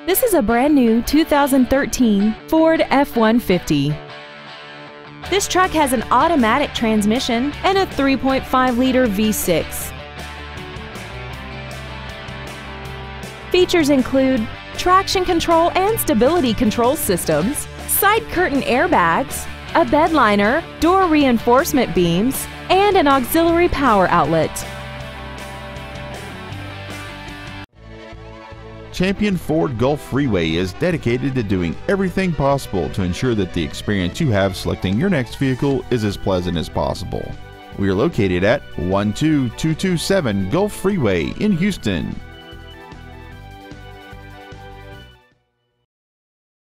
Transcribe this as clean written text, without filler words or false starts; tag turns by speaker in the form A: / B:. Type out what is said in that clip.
A: This is a brand new 2013 Ford F-150. This truck has an automatic transmission and a 3.5-liter V6. Features include traction control and stability control systems, side curtain airbags, a bed liner, door reinforcement beams, and an auxiliary power outlet.
B: Champion Ford Gulf Freeway is dedicated to doing everything possible to ensure that the experience you have selecting your next vehicle is as pleasant as possible. We are located at 12227 Gulf Freeway in Houston.